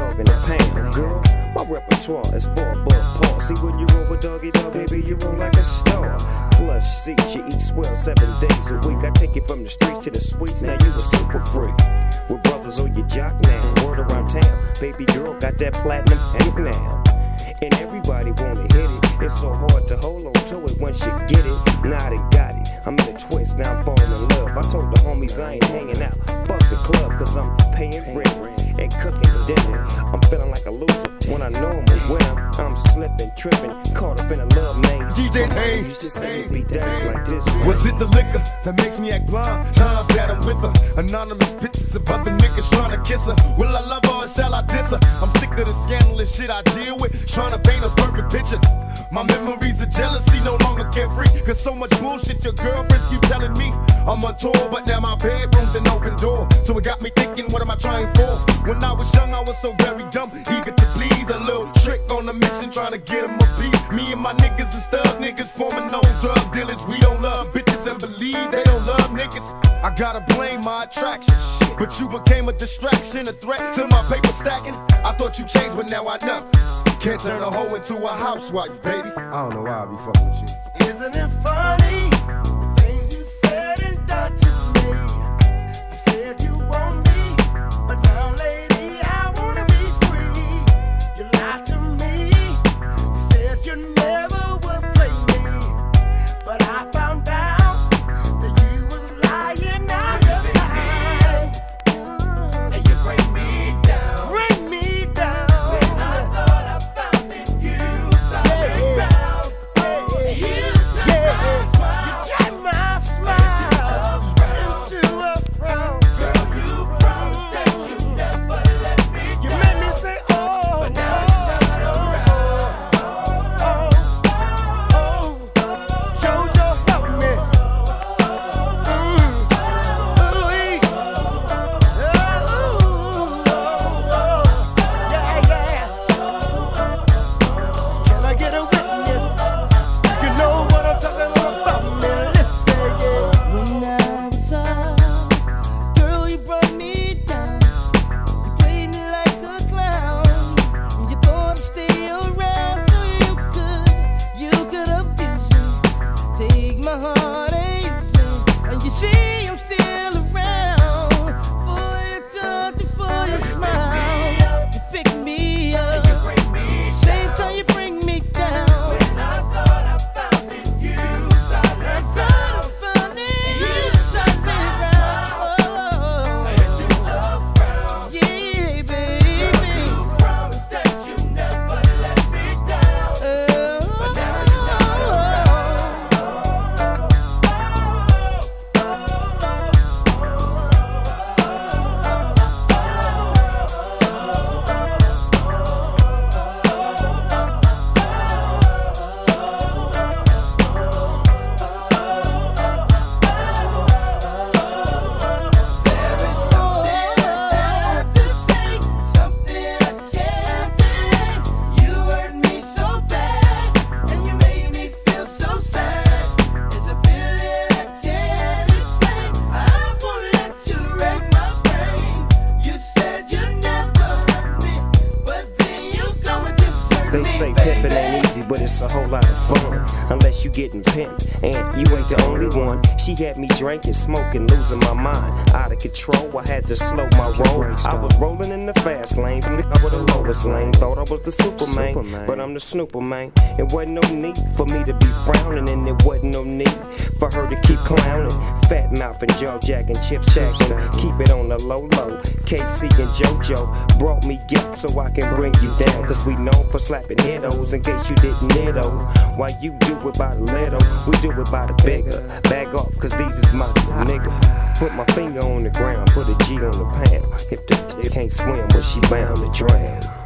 dog in the pound. Girl, my repertoire is far above par. See when you roll with doggy dog, baby, you roll like a star. Plus seats, you eat swell 7 days a week. I take you from the streets to the suites, now you a super freak. With brothers on your jock now, word around town. Baby girl got that platinum ink now. And everybody wanna hit it. It's so hard to hold on to it once you get it. Now they got it. I'm in a twist, now I'm falling in love. I told the homies I ain't hanging out. Fuck the club, cause I'm paying rent and cooking dinner. I'm feeling like a loser when I know I'm a winner. I'm slipping, tripping, caught up in a love maze. DJ Hayes used to say be days like this, man. Was it the liquor that makes me act blind? Times that I'm with her. Anonymous pictures of other niggas trying to kiss her. Will I love her or shall I diss her? I'm sick of the scandalous shit I deal with, trying to paint a perfect picture. My memories of jealousy no longer carefree, cause so much bullshit your girlfriends keep telling me. I'm on tour, but now my bedroom's an open door. So it got me thinking, what am I trying for? When I was young, I was so very dumb, eager to please. A little trick on a mission, trying to get them a beat. Me and my niggas and stud niggas forming known drug dealers. We don't love bitches and believe they don't love niggas. I gotta blame my attraction, but you became a distraction, a threat to my paper stacking. I thought you changed, but now I know. Can't turn a hoe into a housewife, baby. I don't know why I be fucking with you. Isn't it funny? Things you said and done to me. You said you want me, but now, lady, I wanna be free. You lied to me. You said you never would play me, but I found out that you was lying out of time. And you bring me down. Bring me down. When I thought I found in you solid ground. You turned my smile into a frown. Girl, you promised that you never let me down. You made me say, oh, but now it's not around. Jojo, help me. Can I get a witness? You know what I'm talking about, man. Listen, yeah. When I was up, girl, you brought me down. You played me like a clown. You thought I'd stay around so you could abuse me, take my heart and use me. And you see I'm still around for your touch and for your smile. You pick me up, same time you bring me down. When I thought I found in you solid ground. Yeah, baby. You promised that you never let me down. But now it's not They say pimpin' ain't easy, but it's a whole lot of fun. Unless you getting pimped, and you ain't the only one. She had me drinking, smoking, losing my mind. Out of control, I had to slow my roll. I was rolling in the fast lane, from the over the lowest lane. Thought I was the Superman, but I'm the Snooper, man. It wasn't no need for me to be frowning, and it wasn't no need for her to keep clowning. Fat mouth and jaw jacking, chip stacking, keep it on the low low. Kci and Jojo brought me up so I can bring you down. Cause we known for slapping hittos in case you didn't know. While you do it by the little, we do it by the bigger. Back off cause these is my two nigga. Put my finger on the ground, put a G on the pound. If the can't swim, well she bound to drown.